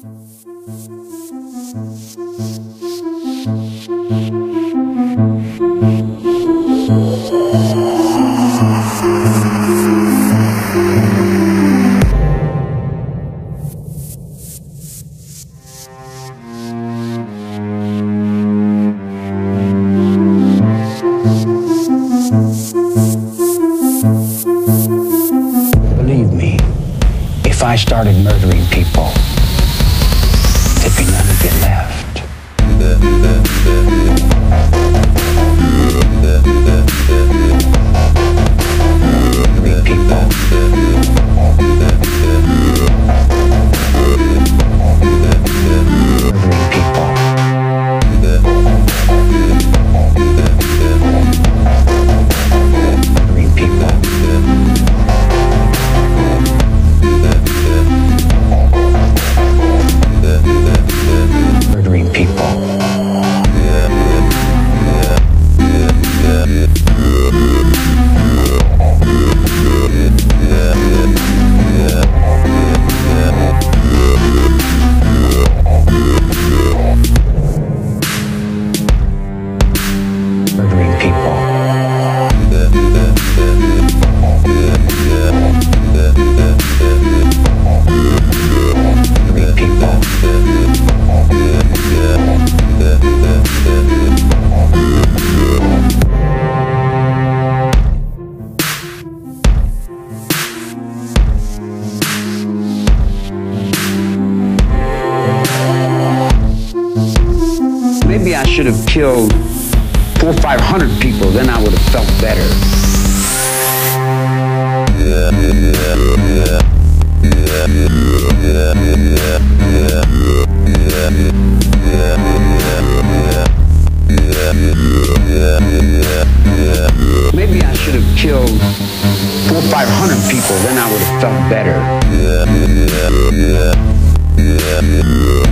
Believe me, if I started murdering people, there'd be none of you left. Murdering people. Murdering people. Murdering people. Murdering people. Murdering people. Murdering people. Maybe I should have killed 400 or 500 people, then I would have felt better. Maybe I should have killed 400 or 500 people, then I would have felt better.